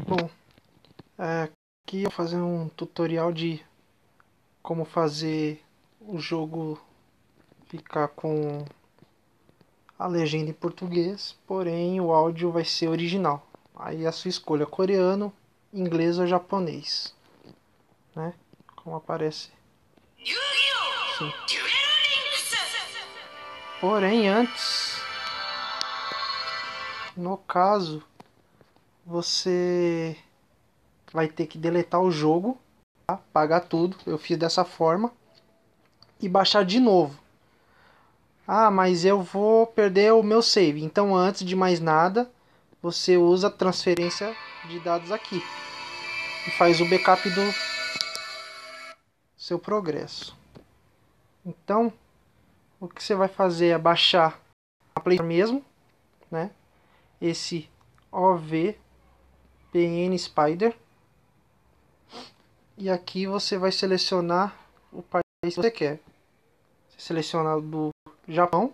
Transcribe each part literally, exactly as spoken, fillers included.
Bom, é, aqui eu vou fazer um tutorial de como fazer o jogo ficar com a legenda em português, porém o áudio vai ser original. Aí a sua escolha, coreano, inglês ou japonês, né? Como aparece. Sim. Porém, antes, no caso, você vai ter que deletar o jogo, tá? Apagar tudo. Eu fiz dessa forma e baixar de novo. Ah, mas eu vou perder o meu save. Então, antes de mais nada, você usa a transferência de dados aqui e faz o backup do seu progresso. Então, o que você vai fazer é baixar a Play Store mesmo, né? Esse O V P N Spider. E aqui você vai selecionar o país que você quer. Você seleciona o do Japão.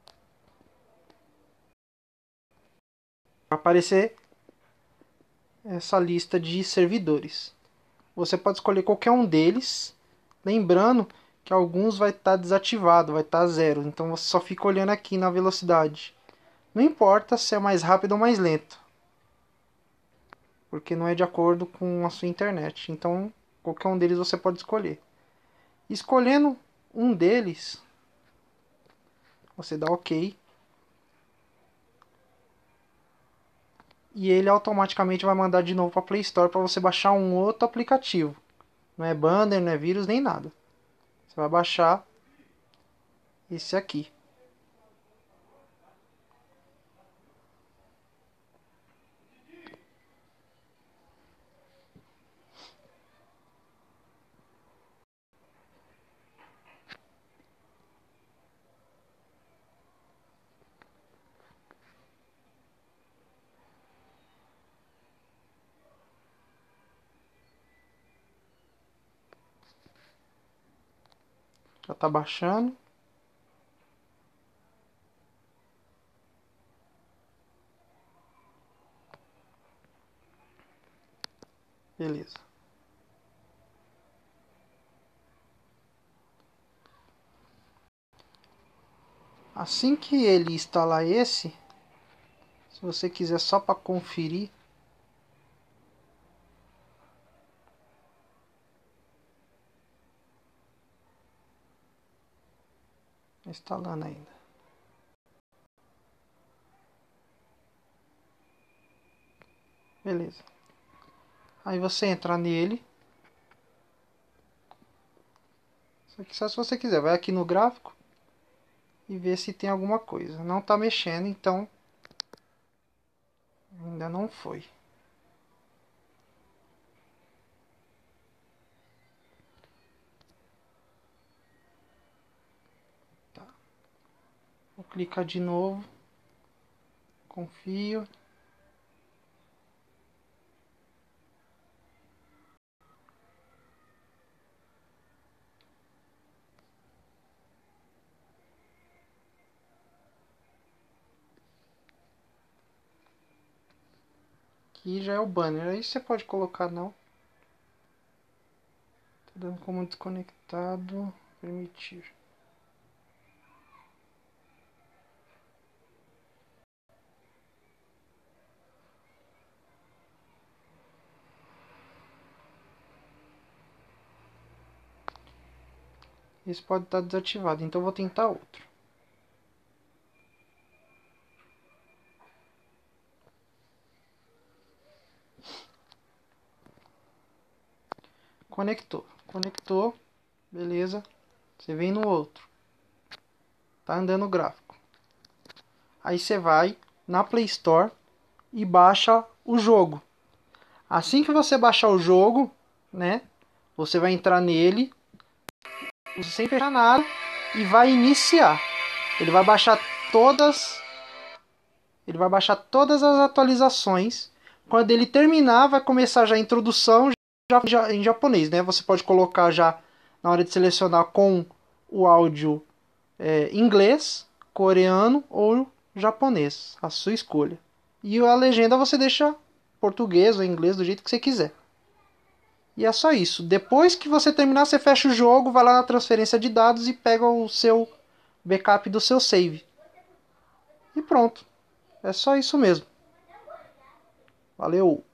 Vai aparecer essa lista de servidores. Você pode escolher qualquer um deles, lembrando que alguns vai estar desativado, vai estar zero. Então você só fica olhando aqui na velocidade. Não importa se é mais rápido ou mais lento, porque não é de acordo com a sua internet. Então qualquer um deles você pode escolher. Escolhendo um deles, você dá OK. E ele automaticamente vai mandar de novo para a Play Store para você baixar um outro aplicativo. Não é banner, não é vírus, nem nada. Você vai baixar esse aqui. Já está baixando. Beleza. Assim que ele instalar esse, se você quiser só para conferir, instalando ainda. Beleza. Aí você entra nele. Isso aqui só se você quiser. Vai aqui no gráfico e ver se tem alguma coisa. Não está mexendo, então ainda não foi. Tá. Vou clicar de novo. Confio. Aqui já é o banner. Aí você pode colocar não. Tá dando como desconectado. Permitir. Esse pode estar desativado, então eu vou tentar outro. Conectou. Conectou. Beleza. Você vem no outro. Tá andando o gráfico. Aí você vai na Play Store e baixa o jogo. Assim que você baixar o jogo, né? Você vai entrar nele, sem fechar nada, e vai iniciar. Ele vai baixar todas, ele vai baixar todas as atualizações. Quando ele terminar, vai começar já a introdução já, já em japonês, né? Você pode colocar já na hora de selecionar com o áudio é, inglês, coreano ou japonês, a sua escolha. E a legenda você deixa português ou inglês, do jeito que você quiser. E é só isso. Depois que você terminar, você fecha o jogo, vai lá na transferência de dados e pega o seu backup do seu save. E pronto. É só isso mesmo. Valeu!